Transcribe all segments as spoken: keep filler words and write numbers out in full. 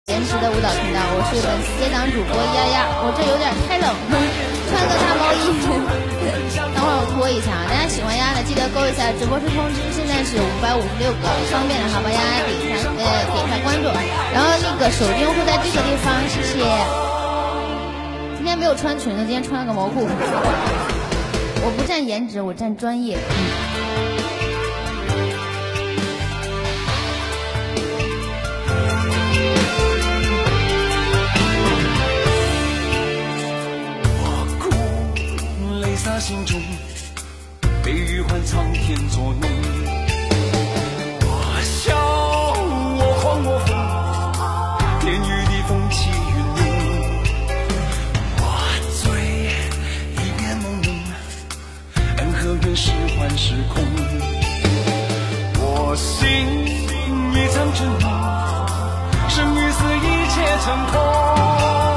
颜值的舞蹈频道，我是本次接档主播丫丫，我这有点太冷，穿个大毛衣。等会儿我脱一下，大家喜欢丫的记得勾一下直播室通知，现在是五百五十六个，方便的话帮丫丫点一下，呃，点一下关注，然后那个手机用户在这个地方，谢谢。今天没有穿裙子，今天穿了个毛裤。我不占颜值，我占专业。嗯。 洒心中，悲与欢苍天作弄。我笑，我狂，我疯，天与地，风起云涌。我醉，一片朦胧，恩和怨，是幻是空。我心，一场真梦，生与死，一切成空。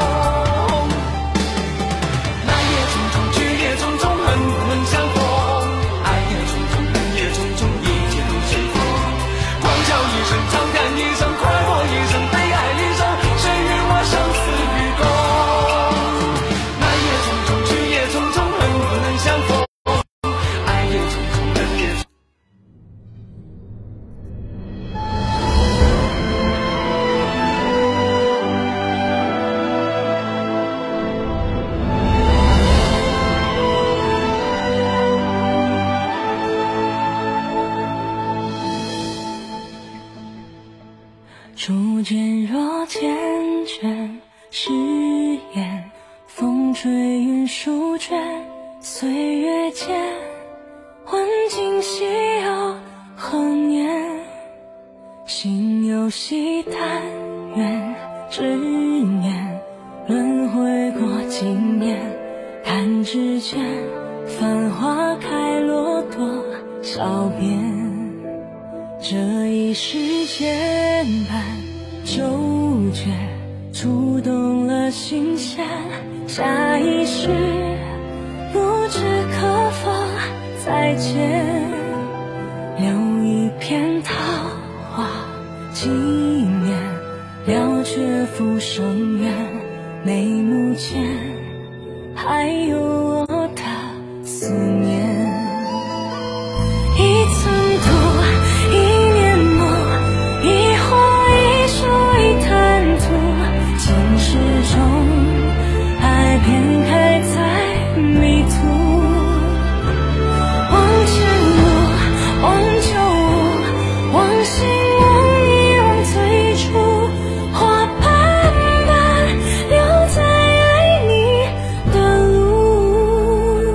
初见若缱绻誓言，风吹云舒卷，岁月间问今夕又何年？心有惜但愿执念，轮回过几年，弹指间繁花开落多少遍。这一世间般纠结，触动了心弦，下一世不知可否再见。留一片桃花纪念，了却浮生缘，眉目间还有我的思念。一寸土，一年梦，一花一树一滩土，前世中爱便开在迷途。往前路，往旧物，往昔往忆，往最初，花瓣般留在爱你的路。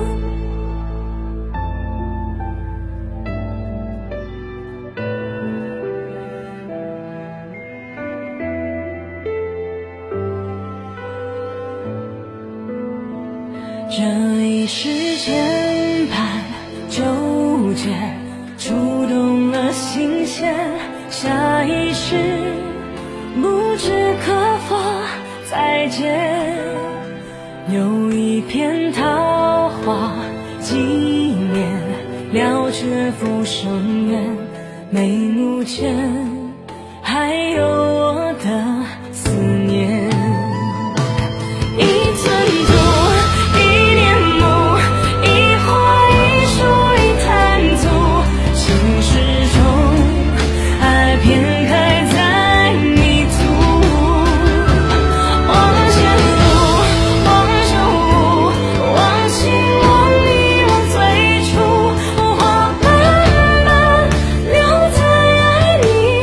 这一世间般纠结，触动了心弦，下一世不知可否再见。留一片桃花纪念，了却浮生缘，眉目间还有我的思念。一寸土，一年梦，一花一树一滩土，前世中爱便开在迷途。往前路，往旧物，往昔往忆，往最初，花瓣般留在爱你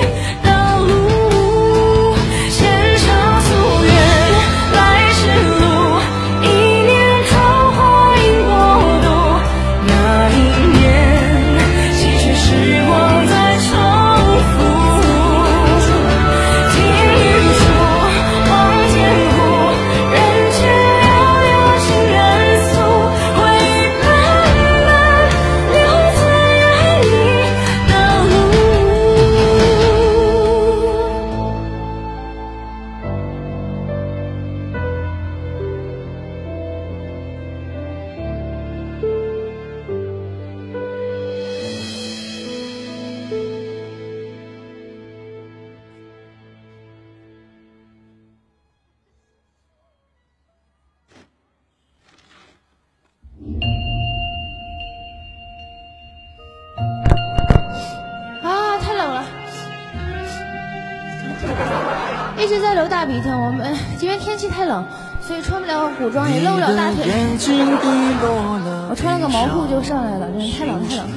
一直在流大鼻涕。我们因为天气太冷，所以穿不了古装，也露不了大腿。我穿了个毛裤就上来了，真是太冷太冷。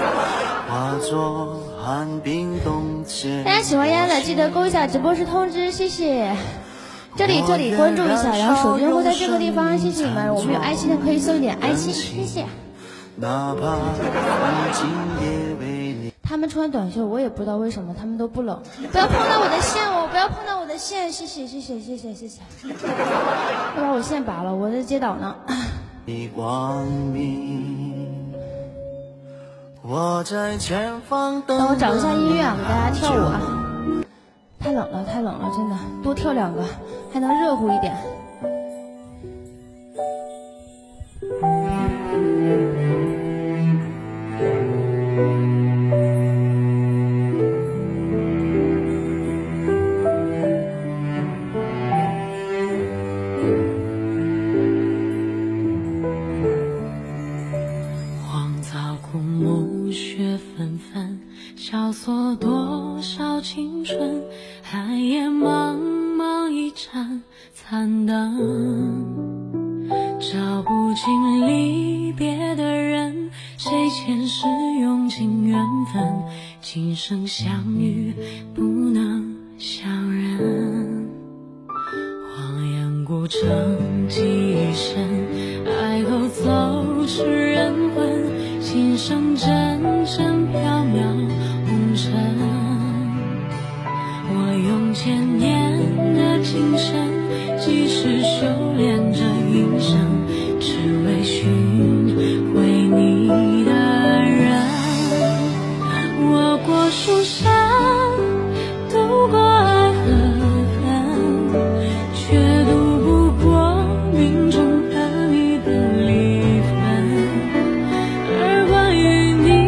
大家喜欢丫的记得勾一下直播时通知，谢谢。这里这里关注一下，然后手机会在这个地方，谢谢你们。我们有爱心的可以送一点爱心，谢谢。他们穿短袖，我也不知道为什么，他们都不冷。不要碰到我的线哦，不要碰到我的线，谢谢谢谢谢谢谢谢。要把我线拔了，我在接导呢。 我在前方等我找一下音乐啊，给大家跳舞啊。太冷了，太冷了，真的，多跳两个，还能热乎一点。 荒草枯木，雪纷纷，萧索多少青春，寒夜茫茫一盏残灯，照不尽离别的人，谁前世用尽缘分，今生相遇不能相认。荒烟孤城记忆深，爱后走失人魂，心生阵阵缥缈红尘。我用千年的情深，几世修炼这一生，只为寻回你的人。我过书山，渡过爱和恨，却渡不过命中和你的离分。而关于你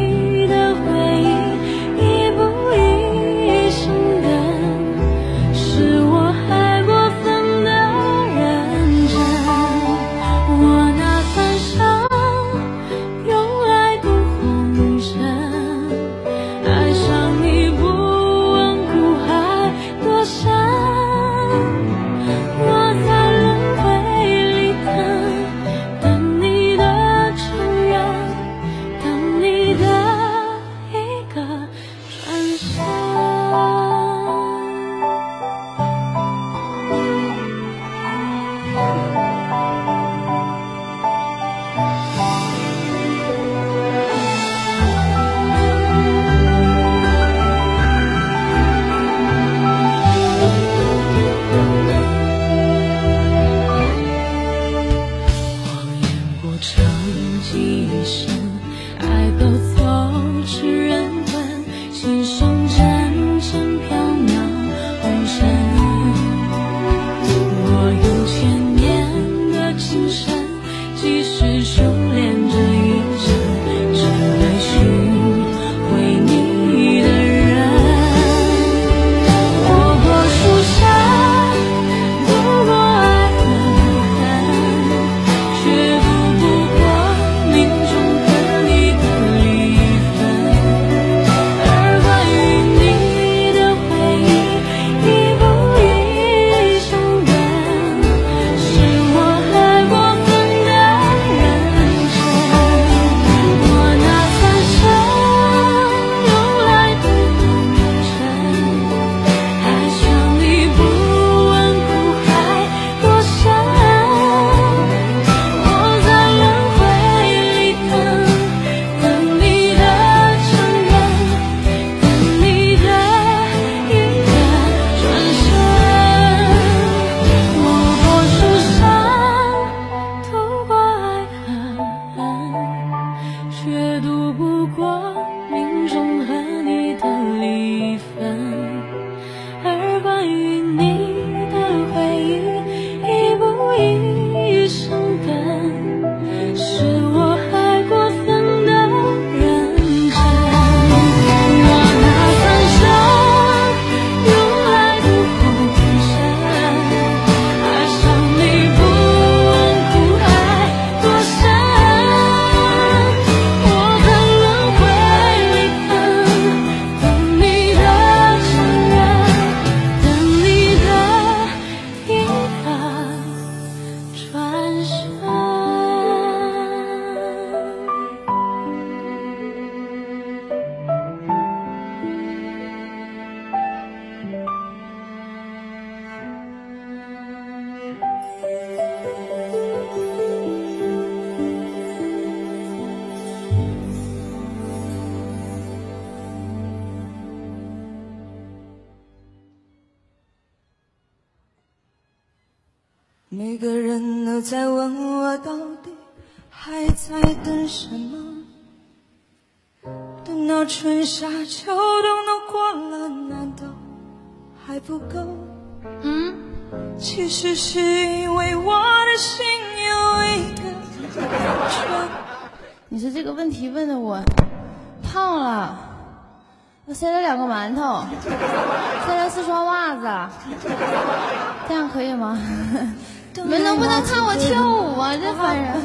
每个人都在问我到底还在等什么，等到春夏秋冬都过了，难道还不够？ 嗯， 其实是因为我的心有一个缺。 你说这个问题问的我胖了，我塞了两个馒头，塞了四双袜子，这样可以吗？你们能不能看我跳舞啊？这烦人。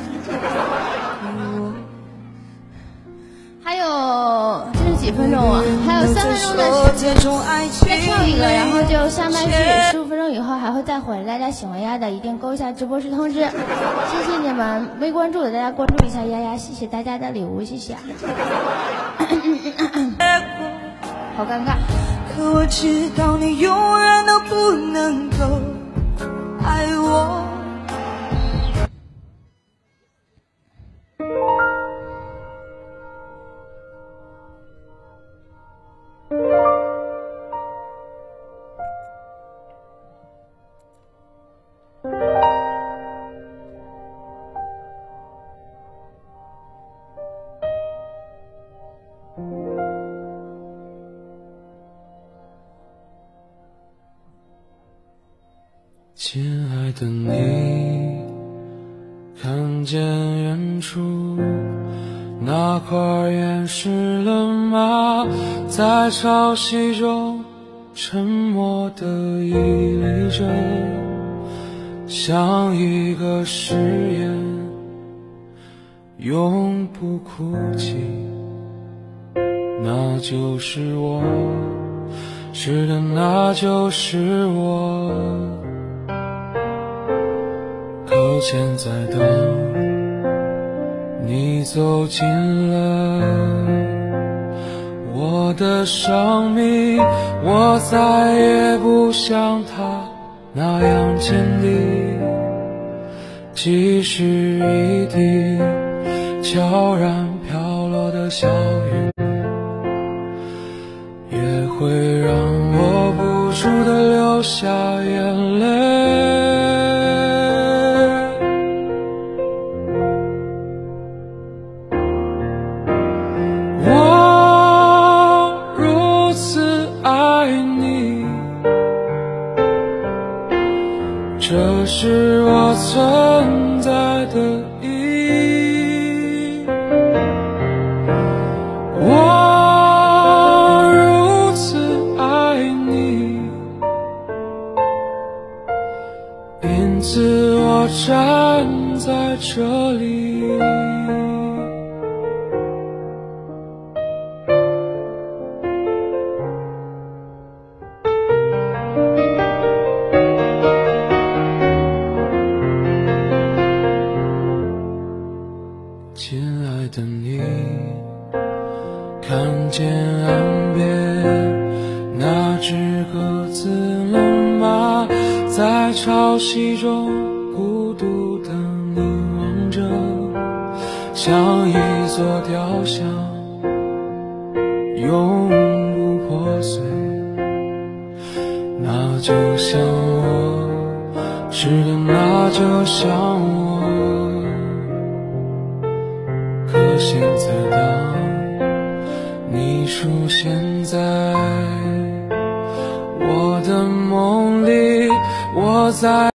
还有这是几分钟啊？还有三分钟的时间，再跳一个，然后就下麦序。十五分钟以后还会再回来。大家喜欢丫的一定勾一下直播室通知。谢谢你们没关注的，大家关注一下丫丫，谢谢大家的礼物，谢谢。好尴尬。 可我知道你永远都不能够爱我。 亲爱的你，看见远处那块岩石了吗？在潮汐中沉默地屹立着，像一个誓言，永不哭泣。那就是我，是的，那就是我。搁浅在等你走进了我的生命，我再也不像他那样坚定，即使一滴悄然飘落的小雨，也会让我不住地流下眼泪。这是我存在的意义，我如此爱你，因此我站在这里。亲爱的你，看见岸边那只鸽子了吗？在潮汐中孤独地凝望着，像一座雕像，永不破碎。那就像我，是的，那就像我。可现在当你出现在我的梦里，我再